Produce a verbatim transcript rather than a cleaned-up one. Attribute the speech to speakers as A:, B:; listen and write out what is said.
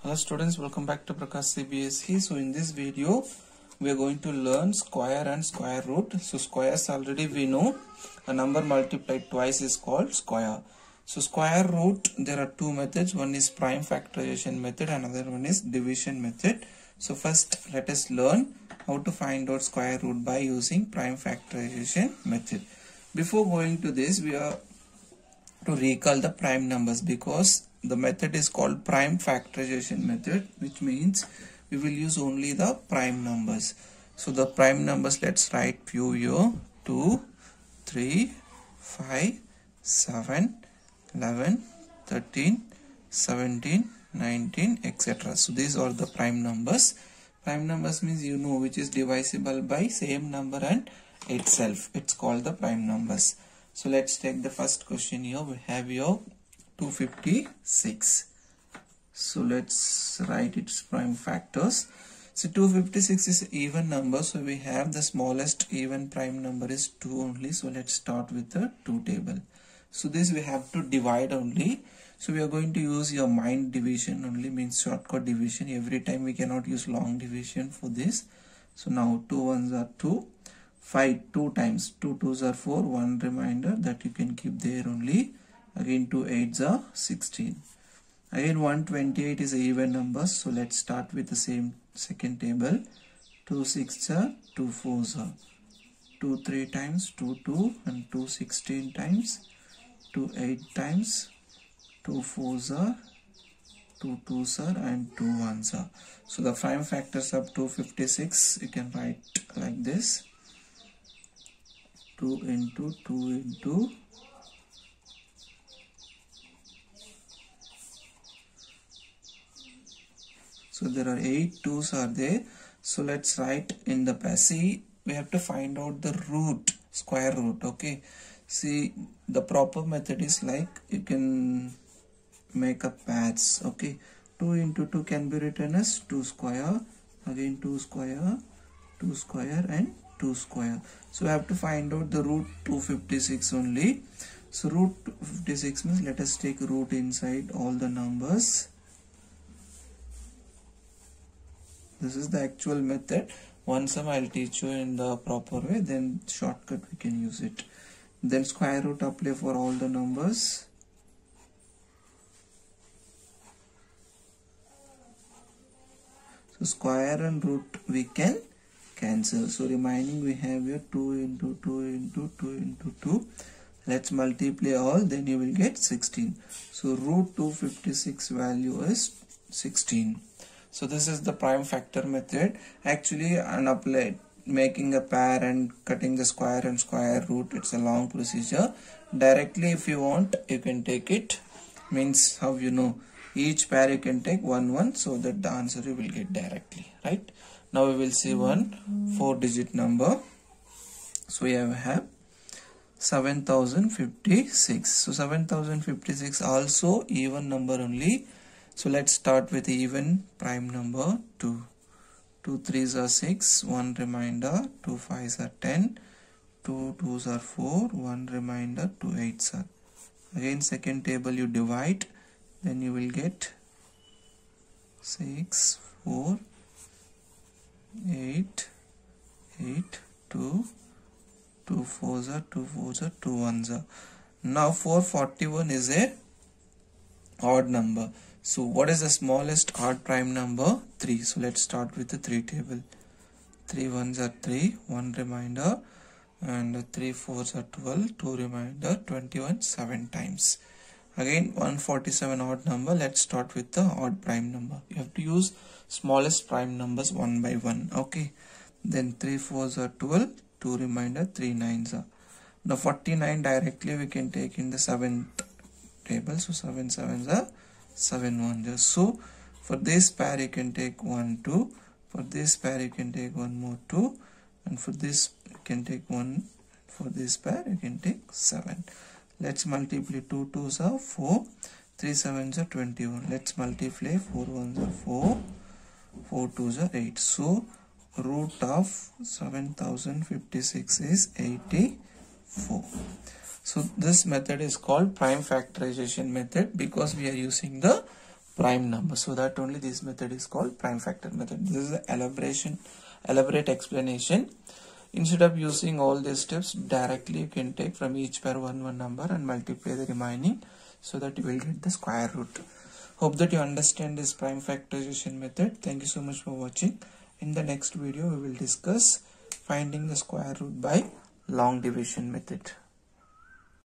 A: Hello students, welcome back to Prakash C B S E. So in this video we are going to learn square and square root. So squares already we know, a number multiplied twice is called square. So square root, there are two methods. One is prime factorization method, another one is division method. So first let us learn how to find out square root by using prime factorization method. Before going to this, we are to recall the prime numbers, because the method is called prime factorization method, which means we will use only the prime numbers. So the prime numbers, let's write few here: two, three, five, seven, eleven, thirteen, seventeen, nineteen, et cetera. So these are the prime numbers. Prime numbers means you know which is divisible by same number and itself. It's called the prime numbers. So let's take the first question here. We have here two hundred fifty-six. So let's write its prime factors. So two hundred fifty-six is even number. So we have the smallest even prime number is two only. So let's start with the two table. So this we have to divide only. So we are going to use your mind division only, means shortcut division. Every time we cannot use long division for this. So now two ones are two. five two times, two twos are four, one reminder that you can keep there only. Again two eights are sixteen. Again one hundred twenty-eight is a even number, so let's start with the same second table. two sixes are two fours are two three times, two two, and two sixteen times, two eight times, two fours are, two twos are, and two ones are. So the prime factors of two hundred fifty-six you can write like this: two into two into so there are eight twos are there. So let's write in the pair. See, we have to find out the root, square root. Okay, see, the proper method is like you can make a pairs. Okay, two into two can be written as two square, again two square, two square, and two square. So we have to find out the root two hundred fifty-six only. So root two hundred fifty-six means let us take root inside all the numbers. This is the actual method. Once I'll teach you in the proper way, then shortcut we can use it. Then square root apply for all the numbers. So square and root we can cancel. So remaining we have here two into two into two into two. Let's multiply all, then you will get sixteen. So root two hundred fifty-six value is sixteen. So this is the prime factor method. Actually, and apply making a pair and cutting the square and square root, it's a long procedure. Directly if you want, you can take it. Means how you know, each pair you can take one one, so that the answer you will get directly, right? Now we will see one four digit number. So we have, have seven thousand fifty-six. So seven thousand fifty-six also even number only. So let's start with the even prime number two. two threes are six, one reminder, two fives are ten, two twos are four, one reminder, two eights are. Again second table you divide, then you will get six, four, eight, eight, two, two fours are, two fours are, two ones are. Now four hundred forty-one is a odd number. So what is the smallest odd prime number? three. So let's start with the three table. three ones are three, one reminder, and three fours are twelve, two reminder, twenty-one, seven times. Again one hundred forty-seven odd number. Let's start with the odd prime number. You have to use smallest prime numbers one by one. Okay, then three fours are twelve, two reminder, three nines are. Now forty-nine directly we can take in the seventh table. So seven sevens are seven ones. So for this pair you can take one two, for this pair you can take one more two, and for this you can take one, for this pair you can take seven. Let's multiply. two twos are four, three sevens are twenty-one. Let's multiply. four ones are four, four twos are eight. So root of seven thousand fifty-six is eighty-four. So this method is called prime factorization method, because we are using the prime number. So that only this method is called prime factor method. This is the elaboration, elaborate explanation. Instead of using all these steps directly, you can take from each pair one one number and multiply the remaining, so that you will get the square root. Hope that you understand this prime factorization method. Thank you so much for watching. In the next video, we will discuss finding the square root by long division method.